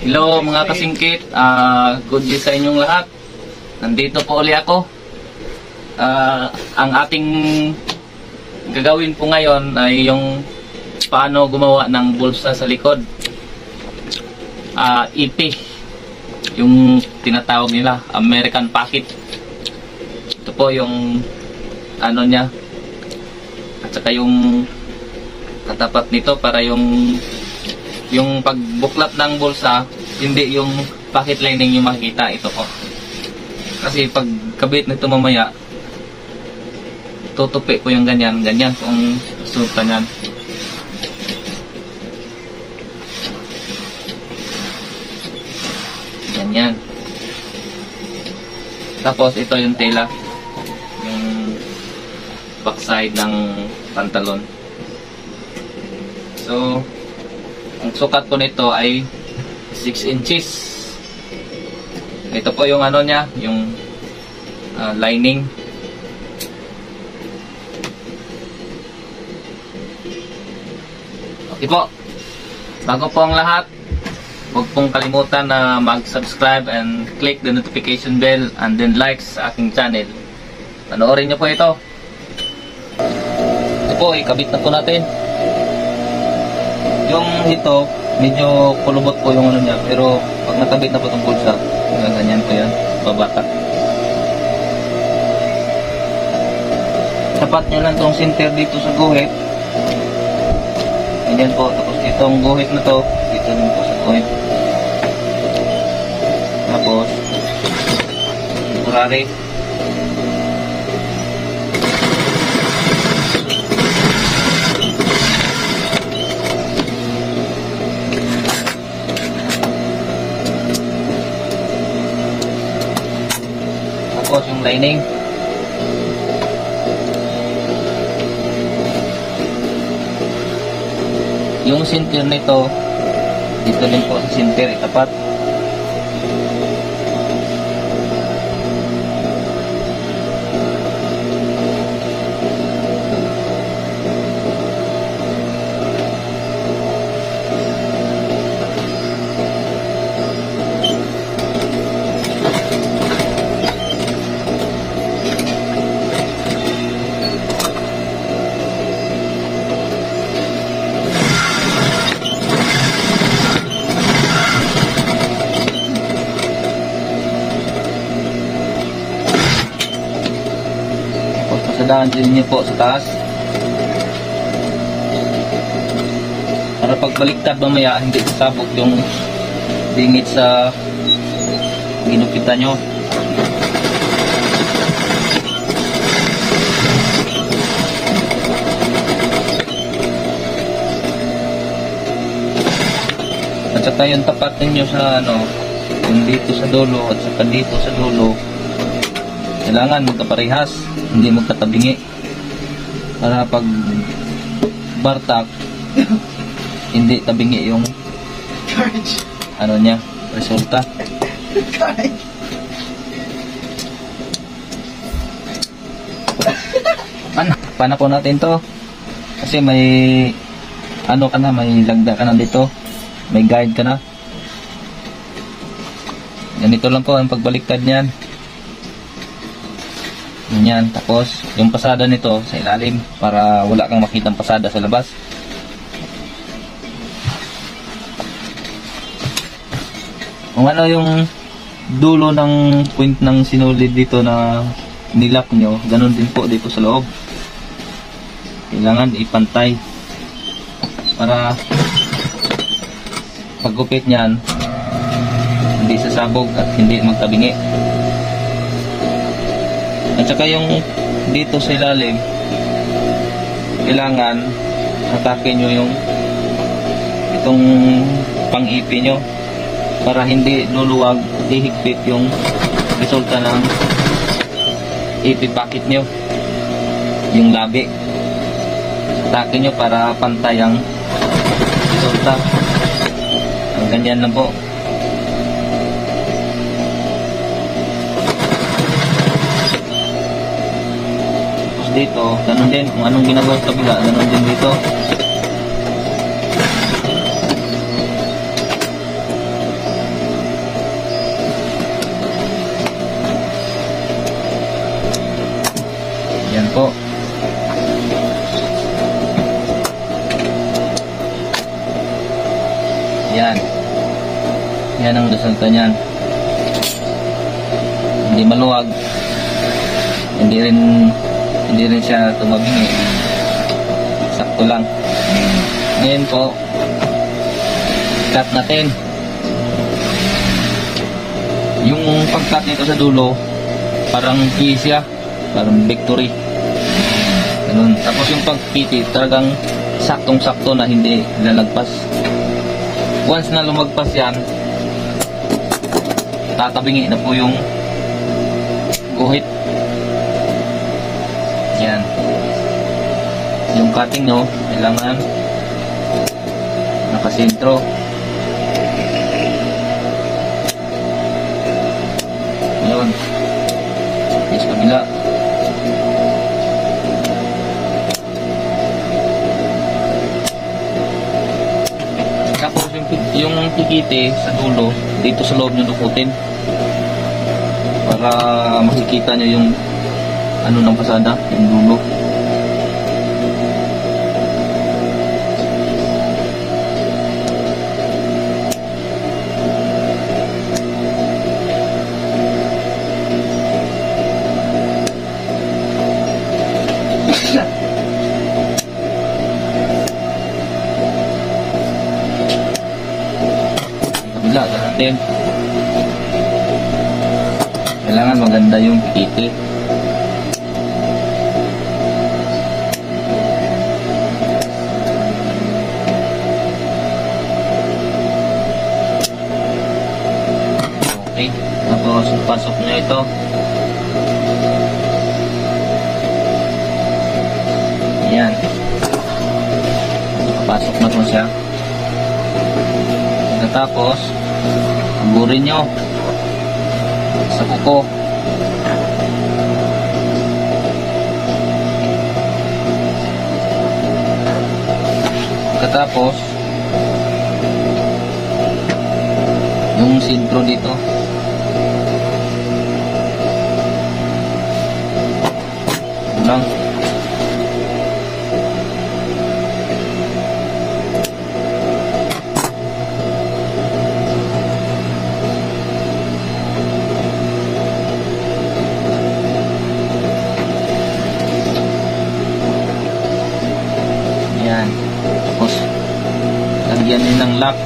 Hello mga kasingkit, good day sa inyong lahat. Nandito po ulit ako. Ang ating gagawin po ngayon ay yung paano gumawa ng bulsa sa likod. EP, yung tinatawag nila, American Pocket. Ito po yung ano niya, at saka yung katapat nito para yung pagbuklat ng bulsa, hindi yung pocket lining yung makikita. Ito po. Kasi pag kabit nito mamaya, tutupi ko yung ganyan kung susunod niyan. Ganyan. Tapos ito yung tela, yung backside ng pantalon. So, ang sukat po nito ay 6 inches. Ito po yung ano niya, yung lining. Okay po. Bago po ang lahat, huwag pong kalimutan na mag-subscribe and click the notification bell and then like sa aking channel. Panoorin niyo po ito. Ito po, ikabit na po natin. Yung ito, medyo kulubot po yung ano niya, pero pag nakabit na po itong bulsa, ganyan po yan, babata. Tapat nyo lang itong center dito sa guhit. Ganyan po, tapos itong guhit na to, dito din po sa guhit. Tapos, temporary. Tapos yung lining. Yung center nito, dito din po sa center itapat. Pasadaan din niyo po sa taas para pagbaliktad mamaya hindi sasabog yung dingit sa ginupitan nyo. At saka yung tapat ninyo sa ano, yung dito sa dulo at saka dito sa dulo, kailangan magkaparehas, hindi magkatabingi para pag bartak hindi tabingi yung ano niya, resulta. Pana po natin to kasi may ano ka na, may lagda ka na dito, may guide ka na. Ganito lang po ang pagbaliktad niyan. Yan, tapos yung pasada nito sa ilalim para wala kang makitang pasada sa labas. Kung ano yung dulo ng point ng sinulid dito na nilap nyo, ganun din po dito sa loob. Kailangan ipantay para paggupit nyan hindi sasabog at hindi magtabingi. At saka yung dito sa ilalim, kailangan hatakin nyo yung itong pang-ipi nyo para hindi luluwag, hihigpit yung resulta ng ipi pocket nyo, yung labi. Hatakin nyo para pantay ang resulta. Ang ganyan lang po. Dito, ganun din, kung anong ginagawa sa kabila, ganun din dito. po. Yan. Yan ang resulta niyan. Hindi maluwag. Hindi rin siya tumabingi. Sakto lang. Ngayon po, cut natin. Yung pag-cut nito sa dulo, parang key siya. Parang victory. Ganun. Tapos yung pag-kiti, talagang saktong-sakto na hindi lalagpas. Once na lumagpas yan, tatabingi na po yung guhit. Yan. Yung cutting nyo, kailangan nakasentro. Yun. Yes, kabila. Tapos yung pikite sa dulo, dito sa loob nyo dukutin. Para makikita nyo yung ano ng pasada, yung dulo. Kabila, natin. Kailangan maganda yung pikite. Okay, tapos pasok nyo ito. Ayan. Pasok na po siya. Pagkatapos, aburin nyo sa kuko. Pagkatapos, yung sintro dito, lang. Yan. Tapos, lagyan din ng lock.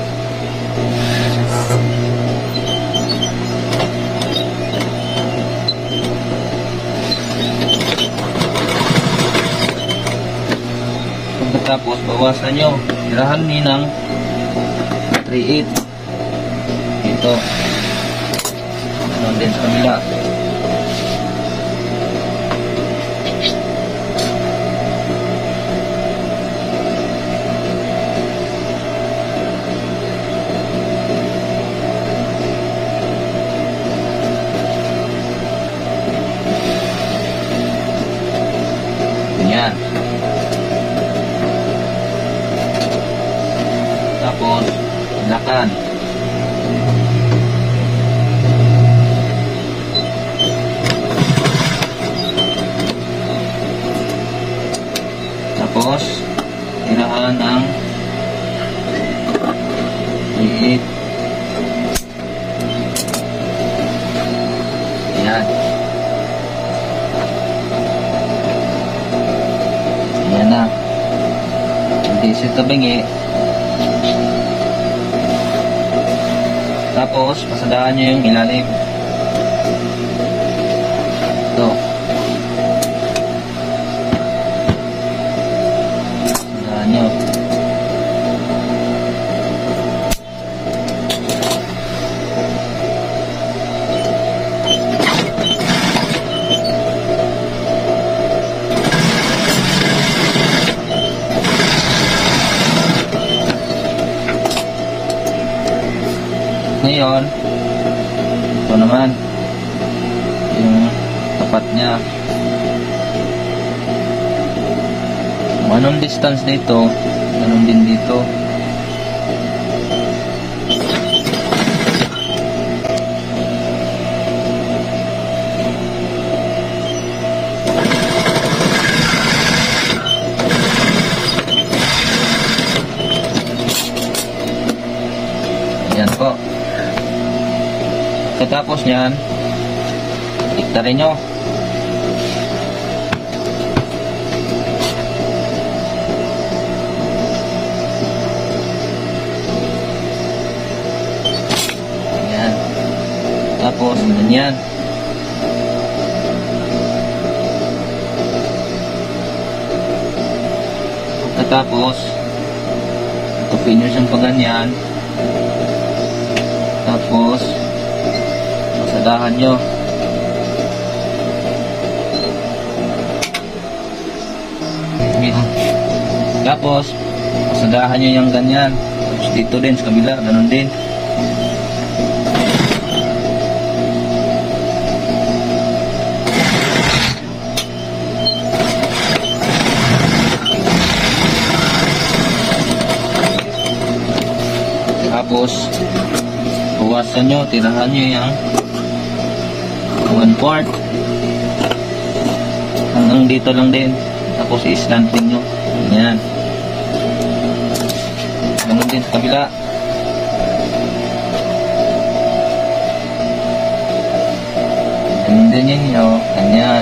Pagkatapos, bawasan nyo. Tirahan nyo ng 3/8. Ito. Ano din sa kabila. Yan. Tapos, lakan. Tapos, tirahan ng liit. Ayan. Ayan na. Hindi siya tabingi. Tapos, pasadaan nyo yung ilalim. Ito. Pasadaan nyo. Ngayon, ito naman yung tapat niya. Kung anong distance dito, ganun din dito. Pagkatapos nyan, iktarin nyo. Ayan. Tapos, ganyan. Pagkatapos, tupin nyo siyang paganyan. Tapos, pasadahan nyo. Tapos, pasadahan nyo yung ganyan. Tapos dito din, sa kabila, ganun din. Tapos, buwasan nyo, tirahan nyo yung 1/4 hanggang dito lang din. Tapos i-slanting nyo. Ayan. Ganun din sa kabila. Ganun din yun nyo. Ganyan.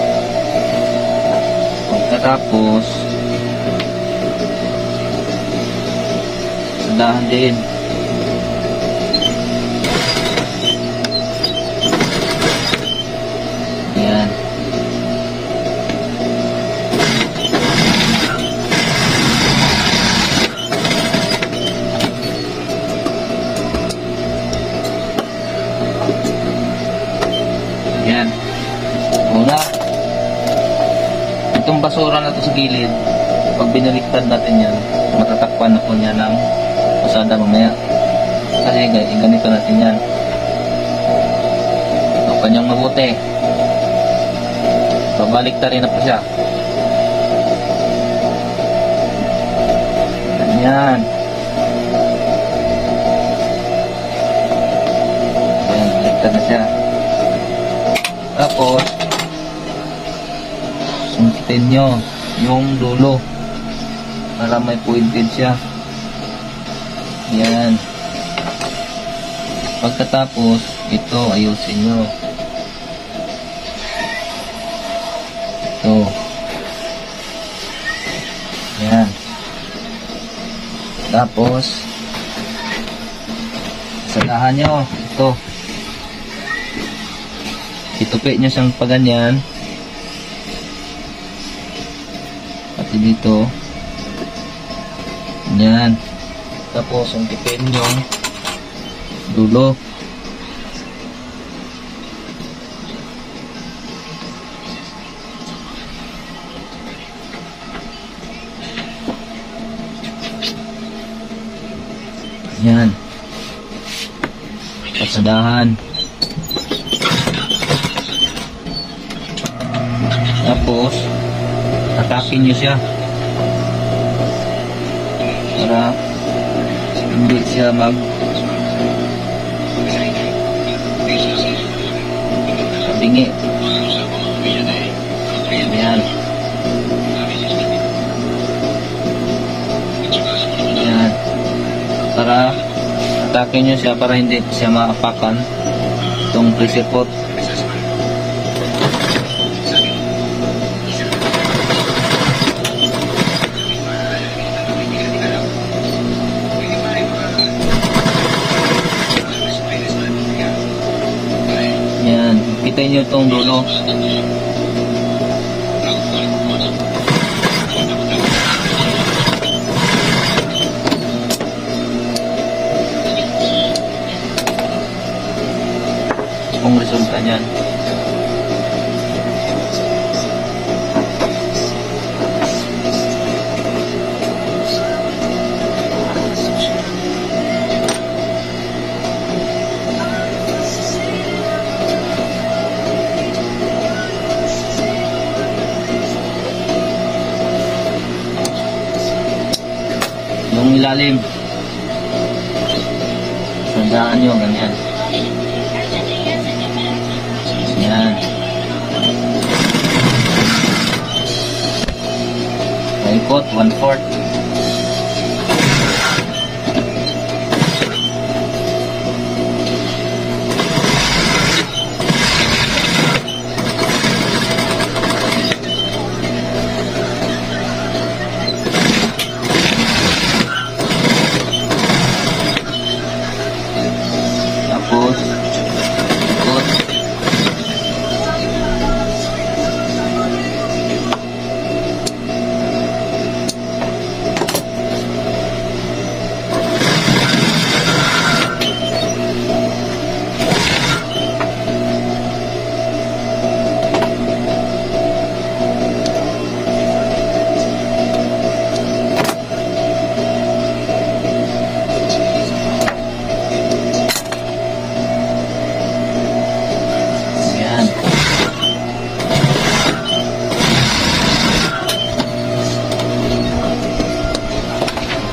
Pagkatapos, sadahan din. Ayan. Ayan. Una, itong basura na to sa gilid, pag binaliktad natin yan, matatakpan na po niya ng pasada mamaya. Kasi ganito natin yan. Ito kanyang mabuti. Babaliktarin na po siya. Ganyan. Ayan, baliktad na siya. Tapos, sungkitin nyo yung dulo para may pointed siya. Yan. Pagkatapos, ito ayusin nyo. Ito. Yan. Tapos, sadahan nyo. Ito. Itupit nyo siyang paganyan. Pati dito. Yan. Tapos, ungkipin yung dulo. Yan. Pasadahan. Tapos, atakin nyo siya. Para hindi siya bingi. Ayan. Ayan. Para atake nyo siya para hindi siya maapakan itong pressure pot. Ayan. Kita nyo itong dulo. Kung resulta niyan. Yung ilalim. Tandaan nyo, ganyan. Yan. Paikot, 1/4.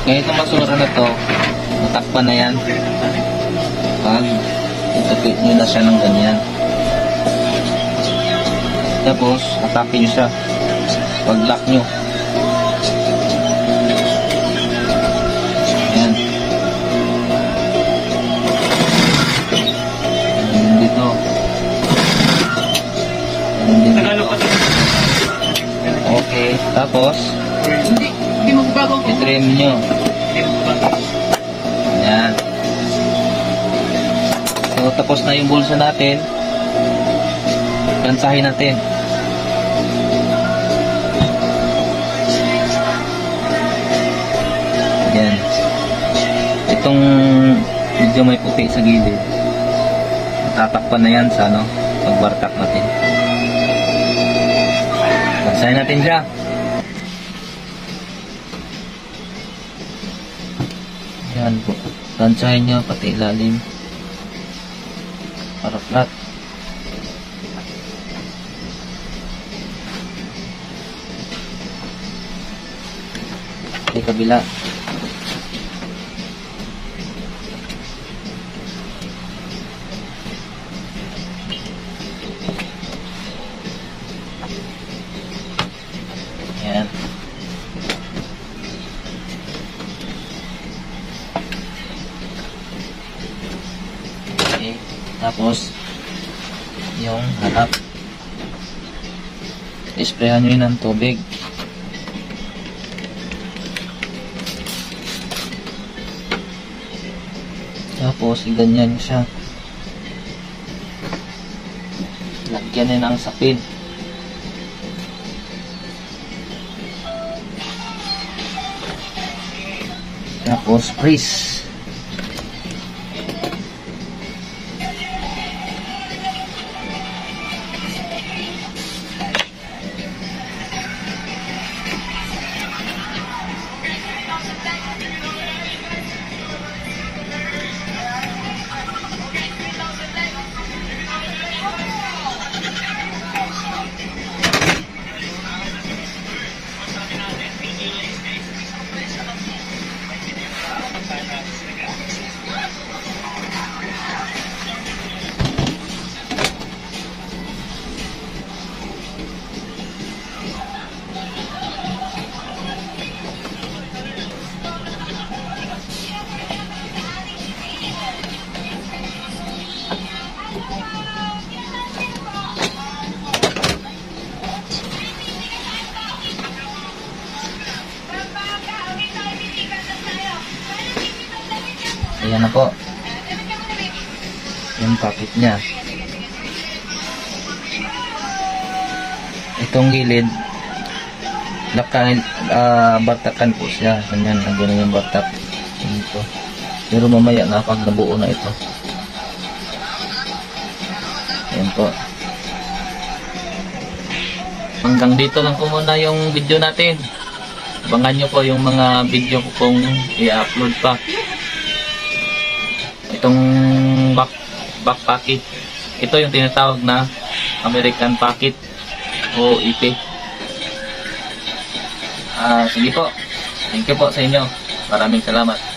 Ngayon itong basura na to, natakpan na yan. Pag itupit nyo na siya ng ganyan. Tapos, atake nyo siya. Pag lock nyo. Ayan. Ayan dito. Ayan din dito. Okay. Tapos, Hindi magbabago. i-trim nyo. Ayan. So, tapos na yung bulsa natin. Plansahin natin. Ayan. Itong medyo may puti sa gilid. Tatakpan na yan sa pagbartak natin. Plansahin natin siya. Ayan po. Plansahin nyo pati ilalim. Para flat. Di kabila. Ayan. Okay. Tapos yung harap. Isprayan nyo yun ng tubig. Tapos, ganyan siya. Lagyan nyo ng sapin. Tapos, freeze. Ayan na po. Yung pocket niya. Itong gilid, bartakan po siya. Ganyan, ganyan yung bartak. Ito. Pero mamaya na pag nabuo na ito. Ayan po. Hanggang dito lang po muna yung video natin. Abangan nyo po yung mga video ko kung i-upload pa. Itong back pocket, ito yung tinatawag na American Pocket o IP. Sige po, thank you po sa inyo, maraming salamat.